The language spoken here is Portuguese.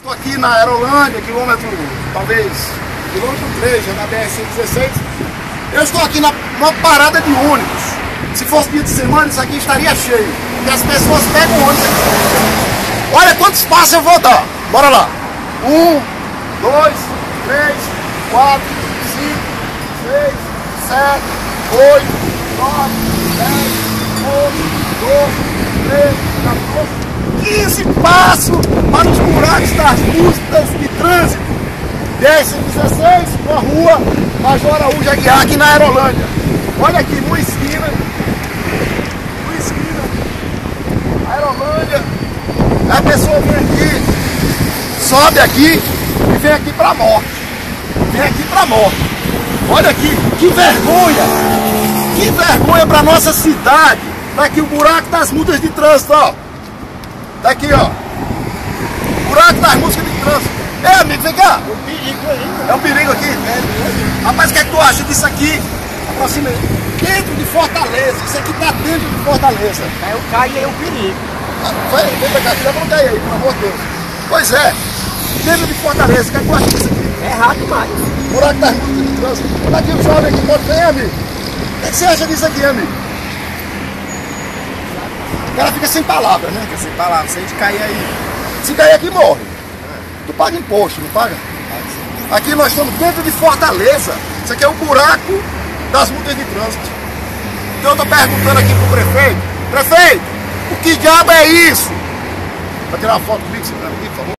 Estou aqui na Aerolândia, quilômetro, talvez, quilômetro 3, na BR-116. Eu estou aqui numa parada de ônibus. Se fosse dia de semana, isso aqui estaria cheio. Porque as pessoas pegam ônibus aqui. Olha quantos passos eu vou dar. Bora lá. 1, 2, 3, 4, 5, 6, 7, 8, 9, 10, 11, 12, 13, 14, 15 passos para os buracos das multas de trânsito. BR-116, com a rua Major Araújo Aguiar, aqui na Aerolândia. Olha aqui, numa esquina, Aerolândia. A pessoa vem aqui, sobe aqui e vem aqui pra morte. Vem aqui pra morte. Olha aqui, que vergonha! Que vergonha pra nossa cidade! Tá aqui o buraco das multas de trânsito, ó. Tá aqui, ó. Buraco das multas de trânsito. É, amigo, vem cá. É um perigo aí. É um perigo aqui? É. Rapaz, o que é que tu acha disso aqui? Aproxima aí. Dentro de Fortaleza. Isso aqui tá dentro de Fortaleza. Aí eu caio e é um perigo. Vem pra cá, tira pra não cair aí, pelo amor de Deus. Pois é. Dentro de Fortaleza. O que é que tu acha disso aqui? É errado demais. Buraco das multas de trânsito. Olha aqui o jovem aqui, pode ver, amigo. O que você acha disso aqui, amigo? O cara fica sem palavras, né? Fica sem palavras. Se a gente cair aí. Se cair aqui, morre. Tu paga imposto, não paga? Aqui nós estamos dentro de Fortaleza. Isso aqui é o buraco das multas de trânsito. Então eu estou perguntando aqui pro prefeito. Prefeito, o que diabo é isso? Vai tirar uma foto comigo, por favor?